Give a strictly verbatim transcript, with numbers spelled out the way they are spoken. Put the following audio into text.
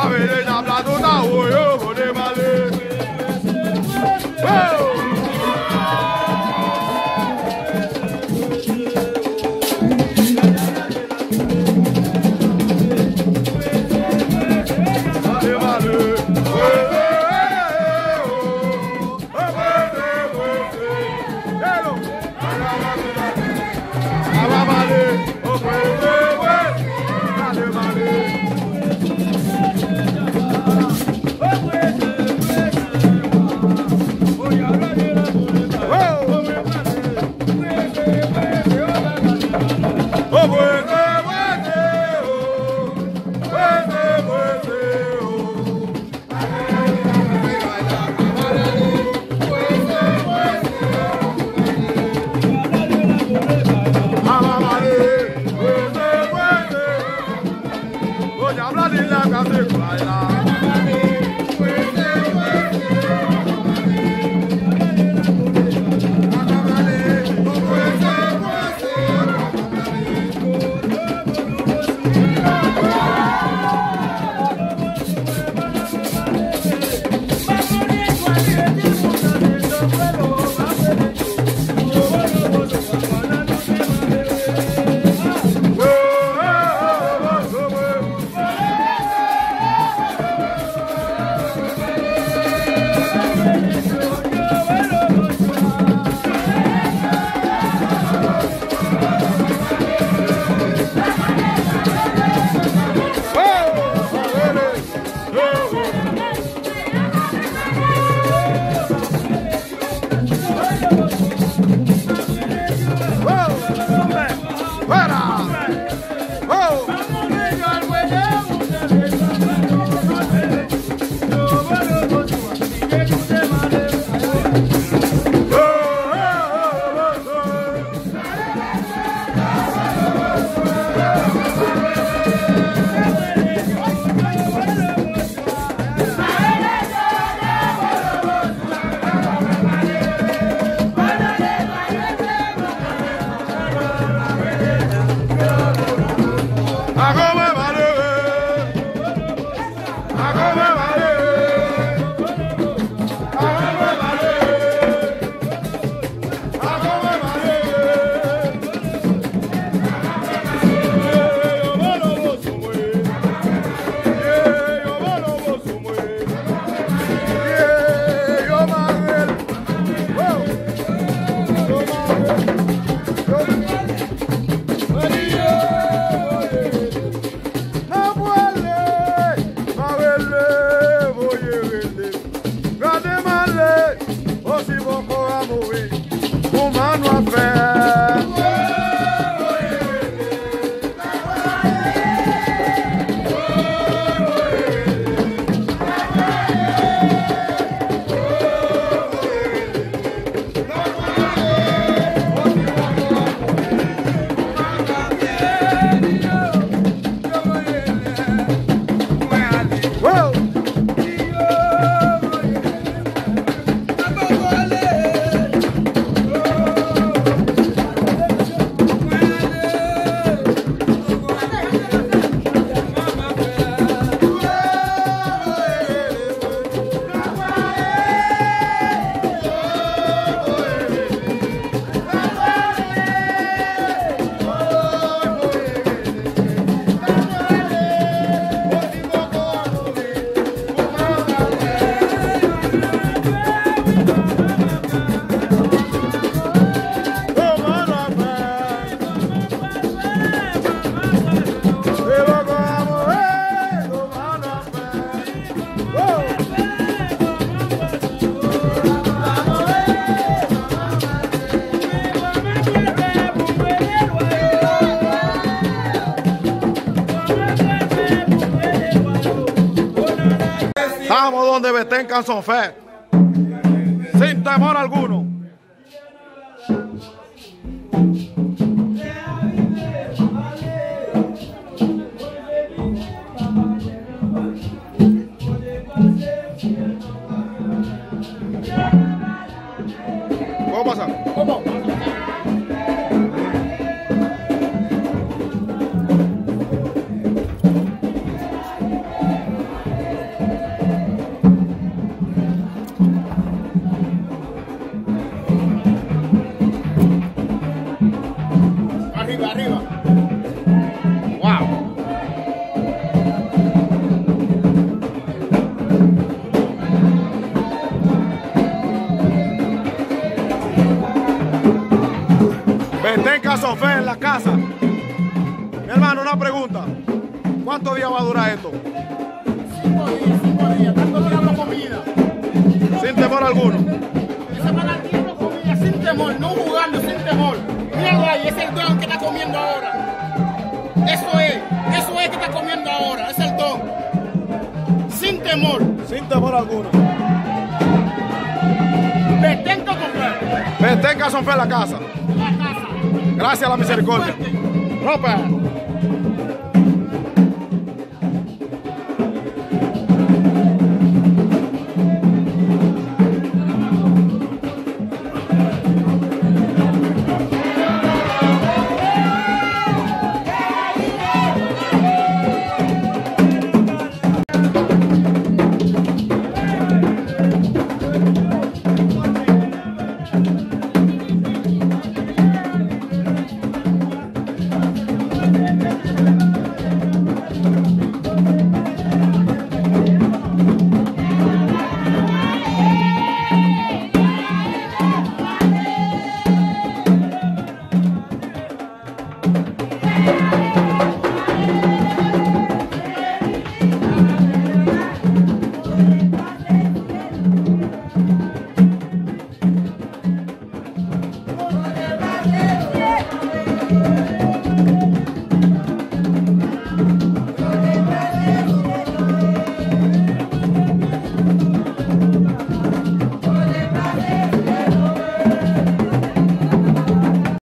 Estamos donde Betén Canson Fe, sin temor alguno. ¿Cómo pasa? ¿Cómo? la casa. Mi hermano, una pregunta. ¿Cuántos días va a durar esto? Cinco días, cinco días. Tanto diablo comida. Sin temor alguno. Ese van al diablo comida sin temor, no jugando, sin temor. Míralo ahí, ese es el don que está comiendo ahora. Eso es, eso es que está comiendo ahora, es el don. Sin temor. Sin temor alguno. Petén con fe. Petén Casón Fe en la casa. La casa. Gracias a la misericordia. Ropa. Thank you.